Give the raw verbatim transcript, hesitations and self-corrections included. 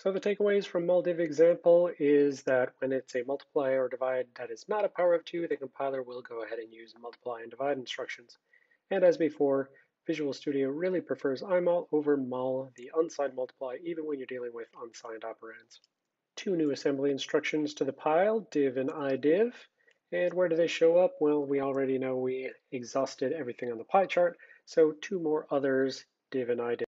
So the takeaways from MulDivExample is that when it's a multiply or divide that is not a power of two, the compiler will go ahead and use multiply and divide instructions. And as before, Visual Studio really prefers imul over mul, the unsigned multiply, even when you're dealing with unsigned operands. Two new assembly instructions to the pile, div and idiv. And where do they show up? Well, we already know we exhausted everything on the pie chart, so two more others, div and idiv.